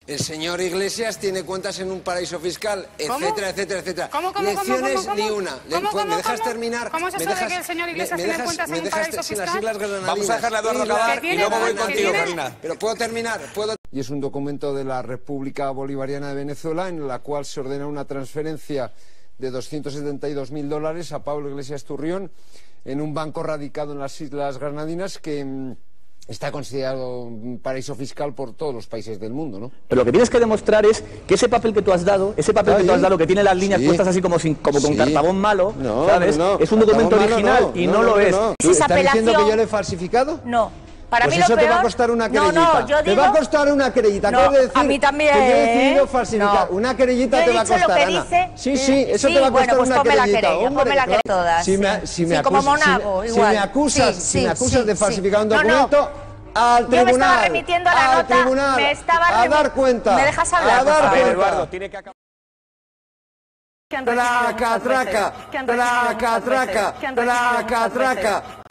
El señor Iglesias tiene cuentas en un paraíso fiscal, etcétera, etcétera, etcétera. ¿Cómo? Lecciones ni una. ¿Me dejas terminar? ¿Cómo es eso de que el señor Iglesias tiene cuentas en un paraíso sin las fiscal? islas granadinas. Vamos a dejarle a Eduardo acabar y luego voy contigo, Karina. Pero puedo terminar, Y es un documento de la República Bolivariana de Venezuela en la cual se ordena una transferencia de $272.000 a Pablo Iglesias Turrión en un banco radicado en las Islas Granadinas que está considerado un paraíso fiscal por todos los países del mundo, ¿no? Pero lo que tienes que demostrar es que ese papel que tú has dado, que tiene las líneas puestas así como con cartabón malo, ¿sabes? Es un documento original y no lo es. ¿Estás diciendo que yo lo he falsificado? No. Para pues mí eso lo peor... te va a costar una querellita. yo digo... Te va a costar una querellita. No, decir a mí también. Que yo he decidido falsificar. Una querellita te va a costar, lo que Ana. dice... Sí, eso te va a costar una querellita. Ponme la querella todas. Como Monago, igual. Si me acusas de falsificar un documento... Al tribunal, yo me estaba remitiendo a la nota, tribunal, a dar cuenta. ¿Me dejas hablar? A dar cuenta. Eduardo, tiene que acabar. Traca, traca, traca, traca, traca.